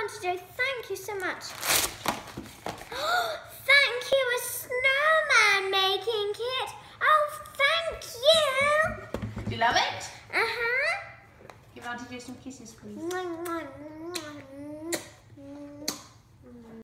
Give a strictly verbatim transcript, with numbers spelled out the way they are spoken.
Aunty Jo, thank you so much. Thank you, a snowman making kit. Oh, thank you. Do you love it? Uh-huh. Give Aunty Jo some kisses, please. Mwah, mwah, mwah.